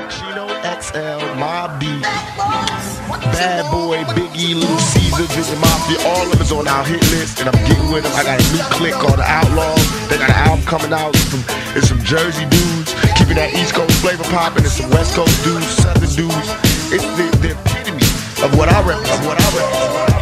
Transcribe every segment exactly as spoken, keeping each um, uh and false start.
Chino X L, Mobb Deep, Bad Boy, Biggie, Little Caesar, Vision Mafia, all of them is on our hit list, and I'm getting with them. I got a new clique called The Outlaws. They got an album coming out. It's some, it's some Jersey dudes keeping that East Coast flavor popping, and some West Coast dudes, Southern dudes. It's the, the epitome of what I represent. Of what I represent.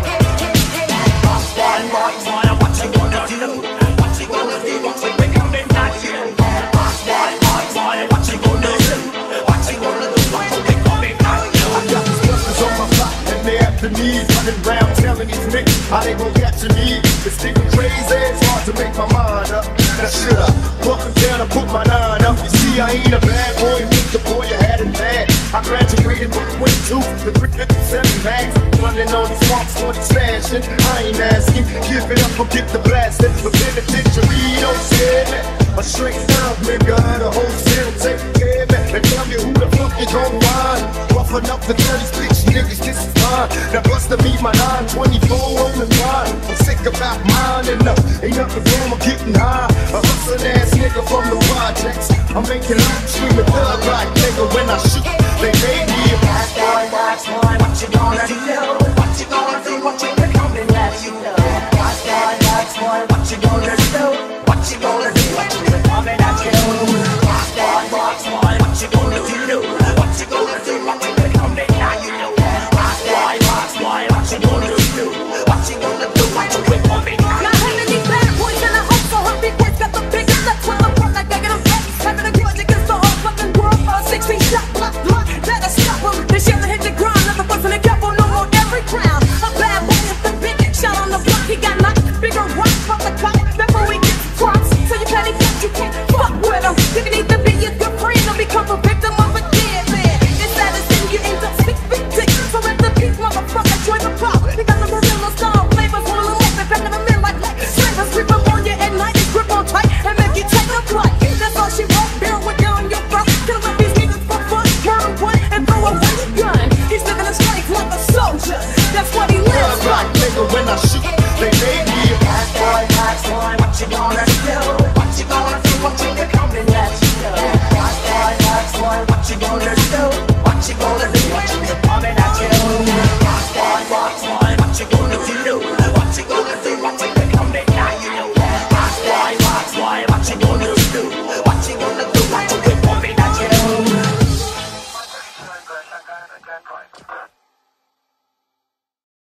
Running around telling these niggas how they gon' catch me. It's thinking crazy, it's hard to make my mind up. Now should I walk them down and put my nine up? You see, I ain't a bad boy, meet the boy you had in bad. I graduated with twenty-two, the three fifty-seven bags. Running on these swamps for this fashion. I ain't asking, give it up or get the blasting. But penitentiary don't scare me. A straight down nigga, the whole cell take care of me. And tell me who the fuck you gon' ride. Rough enough to tell these bitch niggas this is mine. Now bust to meet my nine twenty-four on the line. I'm sick about mine enough. Ain't nothing wrong, I'm getting high. A hustling ass nigga from the projects. I'm making loud screaming thug like nigga when I shoot. They made me a bad boy, bad boy. What you gonna do? What you gonna do? What you gonna do?